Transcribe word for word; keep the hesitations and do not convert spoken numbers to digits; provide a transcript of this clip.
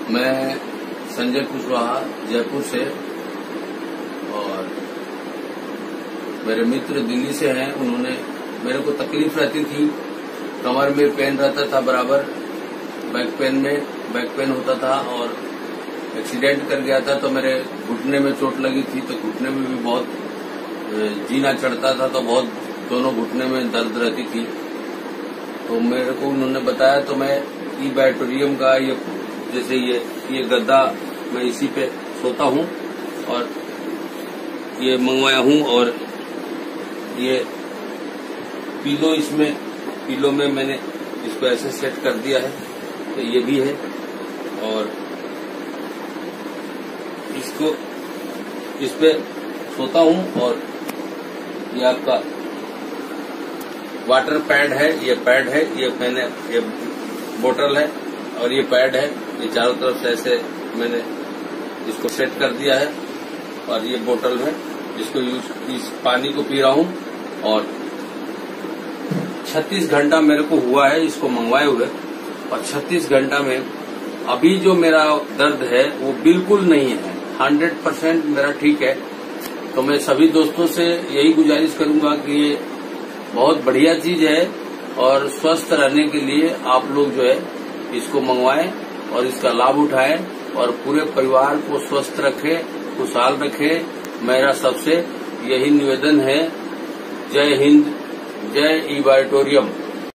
मैं संजय कुशवाहा जयपुर से, और मेरे मित्र दिल्ली से हैं। उन्होंने, मेरे को तकलीफ रहती थी, कमर में पेन रहता था बराबर, बैक पेन में बैक पेन होता था, और एक्सीडेंट कर गया था तो मेरे घुटने में चोट लगी थी, तो घुटने में भी बहुत जीना चढ़ता था, तो बहुत दोनों घुटने में दर्द रहती थी। तो मेरे को उन्होंने बताया, तो मैं ई बैटोरियम का ये जैसे ये ये गद्दा मैं इसी पे सोता हूँ और ये मंगवाया हूँ, और ये पिलो, इसमें पिलो में मैंने इसको ऐसे सेट कर दिया है, तो ये भी है। और इसको इस पे सोता हूँ, और ये आपका वाटर पैड है, ये पैड है, ये मैंने ये बोतल है और ये पैड है, ये चारों तरफ से ऐसे मैंने इसको सेट कर दिया है। और ये बोतल है, इसको यूज इस पानी को पी रहा हूँ। और छत्तीस घंटा मेरे को हुआ है इसको मंगवाए हुए, और छत्तीस घंटा में अभी जो मेरा दर्द है वो बिल्कुल नहीं है, हंड्रेड परसेंट मेरा ठीक है। तो मैं सभी दोस्तों से यही गुजारिश करूंगा कि ये बहुत बढ़िया चीज है, और स्वस्थ रहने के लिए आप लोग जो है इसको मंगवाएं और इसका लाभ उठाएं, और पूरे परिवार को स्वस्थ रखें, खुशहाल रखें। मेरा सबसे यही निवेदन है। जय हिंद, जय ई बैटोरियम।